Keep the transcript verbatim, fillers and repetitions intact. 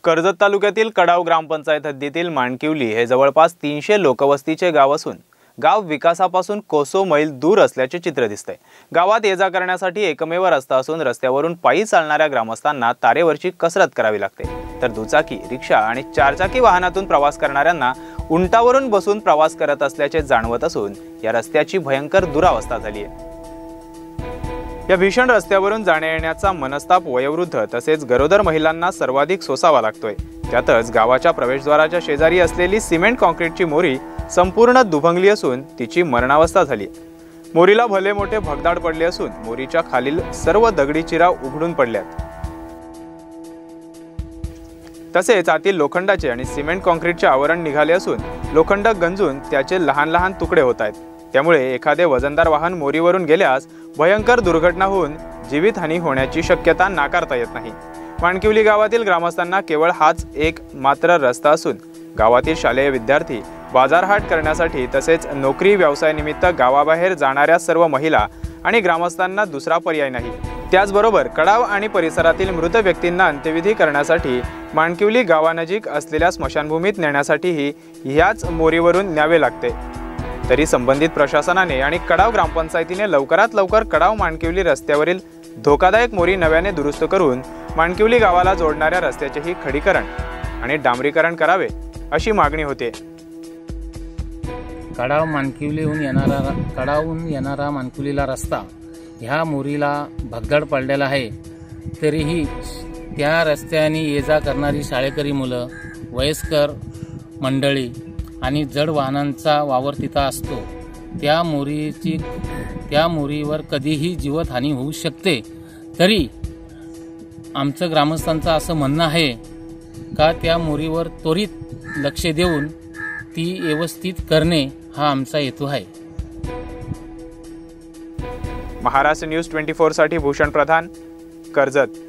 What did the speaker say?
कर्जत तालुक्यातील कडाव ग्रामपंचायत हद्दीतील माणकिवली हे जवळपास तीनशे लोकवस्तीचे गाव असून गाव विकासापासून कोसो मैल दूर असल्याचे चित्र दिसते। गावात ये जा करण्यासाठी एकमेव रस्ता असून रस्त्यावरून पायी चालणाऱ्या ग्रामस्थांना तारेवरची कसरत करावी लागते, तर दुचाकी, रिक्षा आणि चारचाकी वाहनातून प्रवास करणाऱ्यांना उंटावरून बसून प्रवास करत असल्याचे जाणवत असून या रस्त्याची भयंकर दुरावस्था झाली आहे। या भीषण रस्त्यावरून जाण्या येण्याचा मनस्ताप वयोवृद्ध तसेच गरोदर महिलांना सर्वाधिक सोसावा लागतोय। त्यातच गावाच्या प्रवेशद्वाराच्या शेजारी असलेली सिमेंट कॉन्क्रीटची मोरी संपूर्ण दुभंगली असून तिची मरणावस्था झाली। मोरीला भले मोठे भगदाड पडले असून मोरीच्या खालील सर्व दगडी चिरा उघडून पडल्यात। तसेच आतील लोखंडाचे आणि सिमेंट कॉन्क्रीटचे आवरण निघाले असून लोखंड गंजून त्याचे लहान लहान तुकडे होत आहेत। त्यामुळे एखादे वजनदार वाहन मोरीवरून गेल्यास भयंकर दुर्घटना होऊन जीवितहानी होण्याची शक्यता नाकारता येत नाही। माणकिवली गावातील ग्रामस्थांना केवळ हाच एक मात्र रस्ता असून गावातील शालेय विद्यार्थी बाजारहाट करण्यासाठी तसेच नोकरी व्यवसाय निमित्त गावाबाहेर जाणाऱ्या सर्व महिला आणि ग्रामस्थांना दुसरा पर्याय नाही। त्याचबरोबर कडाव आणि परिसरातील मृत व्यक्तींना अंत्यविधी करण्यासाठी माणकिवली गावानजीक असलेल्या स्मशानभूमीत नेण्यासाठीही ह्याच मोरीवरून न्यावे लागते। तरी संबंधित प्रशासनाने आणि कडाव ग्रामपंचायतीने लवकरात लवकर कडाव माणकिवली रस्त्यावरील धोकादायक मोरी नव्याने दुरुस्त करून माणकिवली गावाला जोडणाऱ्या रस्त्याचेही खडीकरण आणि डांबरीकरण करावे अशी मागणी होते। कडाव माणकिवलीहून येणारा कडावहून येणारा माणकिवलीला रस्ता ह्या मोरीला भगदाड पडलेला आहे, तरीही त्या रस्त्याने ये जा करणारी शाळेकरी मुलं, वयस्कर मंडळी आणि जड वाहनांचा वावर तिथं असतो। त्या मोरीची त्या मोरीवर कधीही जीवितहानी होऊ शकते। तरी आमचं ग्रामस्थांचं असं म्हणणं आहे का त्या मोरीवर त्वरित लक्ष देऊन ती व्यवस्थित करणे हा आमचा हेतू आहे। महाराष्ट्र न्यूज चोवीस साठी भूषण प्रधान, कर्जत।